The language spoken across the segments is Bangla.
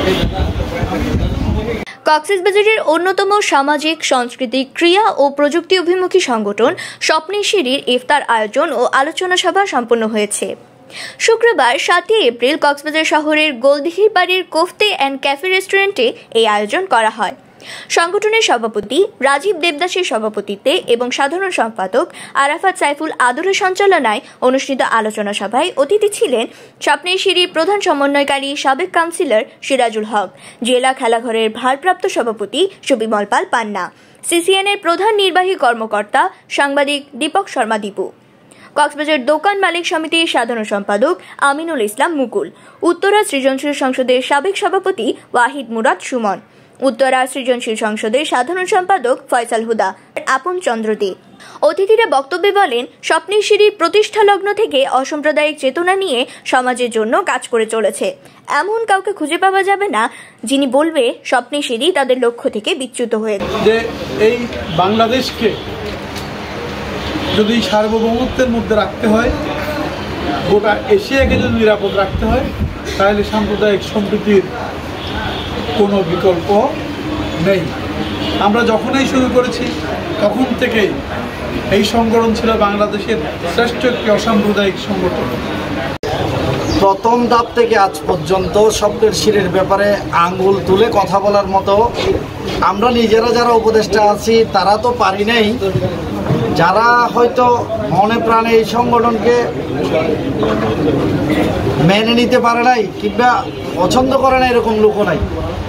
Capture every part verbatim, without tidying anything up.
কক্সবাজারের অন্যতম সামাজিক, সাংস্কৃতিক, ক্রীড়া ও প্রযুক্তি অভিমুখী সংগঠন স্বপ্নের সিঁড়ির ইফতার আয়োজন ও আলোচনা সভা সম্পন্ন হয়েছে। শুক্রবার সাতই এপ্রিল কক্সবাজার শহরের গোলদিঘির বাড়ির কোফতে অ্যান্ড ক্যাফে রেস্টুরেন্টে এই আয়োজন করা হয়। সংগঠনের সভাপতি রাজীব দেবদাসের সভাপতিত্বে এবং সাধারণ সম্পাদক আরাফাত সাইফুল আদরের সঞ্চালনায় অনুষ্ঠিত আলোচনা সভায় অতিথি ছিলেন স্বপ্নের সিঁড়ির প্রধান সমন্বয়কারী সাবেক কাউন্সিলর সিরাজুল হক, জেলা খেলাঘরের ভারপ্রাপ্ত সভাপতি সুবিমল পাল পান্না, সিসিএনের প্রধান নির্বাহী কর্মকর্তা সাংবাদিক দীপক শর্মা দীপু, কক্সবাজার দোকান মালিক সমিতির সাধারণ সম্পাদক আমিনুল ইসলাম মুকুল, উত্তরা সৃজনশীল সংসদের সাবেক সভাপতি ওয়াহিদ মুরাদ সুমন, উত্তরা সৃজনশীল সংসদের সাধারণ সম্পাদক ফয়সাল হুদা, আপন চন্দ্র দে। অতিথিরা বক্তব্যে বলেন, স্বপ্নের সিঁড়ির প্রতিষ্ঠা লগ্ন থেকে অসাম্প্রদায়িক চেতনা নিয়ে সমাজের জন্য কাজ করে চলেছে। এমন কাউকে খুঁজে পাওয়া যাবে না যিনি বলবে স্বপ্নের সিঁড়ি তাদের লক্ষ্য থেকে বিচ্যুত হয়ে যে এই বাংলাদেশকে যদি সার্বভৌমত্বের মধ্যে রাখতে হয়, গোটা এশিয়াকে যদি নিরাপদ রাখতে হয়, তাহলে সাম্প্রদায়িক সম্প্রীতির কোনো বিকল্প নেই। আমরা যখনই শুরু করেছি তখন থেকেই এই সংগঠন ছিল বাংলাদেশের শ্রেষ্ঠ একটি অসাম্প্রদায়িক সংগঠন। প্রথম ধাপ থেকে আজ পর্যন্ত স্বপ্নের সিঁড়ির ব্যাপারে আঙ্গুল তুলে কথা বলার মতো আমরা নিজেরা যারা উপদেষ্টা আছি তারা তো পারি নাই। যারা হয়তো মনে প্রাণে এই সংগঠনকে মেনে নিতে পারে নাই কিংবা পছন্দ করে না এরকম লোকও নাই।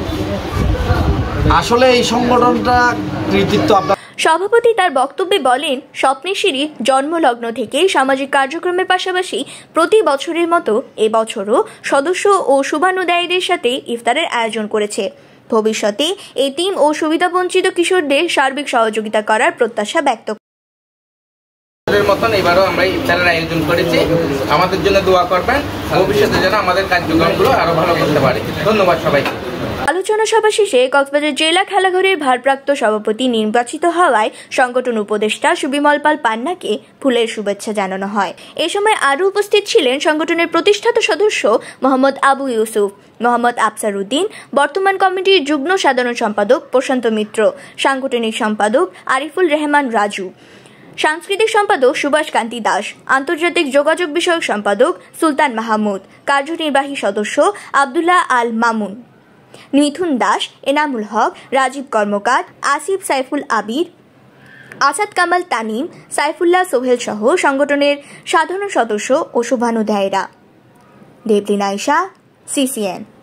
আসলে এই সংগঠনটা কৃতিত্ব। সভাপতি তার বক্তব্যে বলেন, স্বপ্নের সিঁড়ি জন্মলগ্ন থেকেই সামাজিক কার্যক্রমের পাশাপাশি প্রতি বছরের মতো এবছরও সদস্য ও শুভানুদায়ীদের সাথে ইফতারের আয়োজন করেছে। ভবিষ্যতে এতিম ও সুবিধাবঞ্চিত কিশোরদের সার্বিক সহযোগিতা করার প্রত্যাশা ব্যক্ত মতন এবারও আমরা ইফতারের আয়োজন করেছি। আমাদের জন্য দোয়া করবেন, ভবিষ্যতে যেন আমাদের কার্যক্রমগুলো আরো ভালো করতে পারে। ধন্যবাদ সবাইকে। আলোচনা সভা শেষে কক্সবাজার জেলা খেলাঘরের ভারপ্রাপ্ত সভাপতি নির্বাচিত হওয়ায় সংগঠন উপদেষ্টা সুবিমল পাল পান্নাকে ফুলের শুভেচ্ছা জানানো হয়। এ সময় আরও উপস্থিত ছিলেন সংগঠনের প্রতিষ্ঠাতা সদস্য মোহাম্মদ আবু ইউসুফ, মোহাম্মদ আফসার উদ্দিন, বর্তমান কমিটির যুগ্ম সাধারণ সম্পাদক প্রশান্ত মিত্র, সাংগঠনিক সম্পাদক আরিফুল রহমান রাজু, সাংস্কৃতিক সম্পাদক সুভাষ কান্তি দাস, আন্তর্জাতিক যোগাযোগ বিষয়ক সম্পাদক সুলতান মাহমুদ, কার্যনির্বাহী সদস্য আবদুল্লাহ আল মামুন, মিথুন দাস, এনামুল হক, রাজীব কর্মকার, আসিফ সাইফুল আবির, আসাদ কামাল তানিম, সাইফুল্লাহ সোহেল সহ সংগঠনের সাধারণ সদস্য ও শুভানুধ্যায়ীরা। দেবলীন আয়েশা, সিসিএন।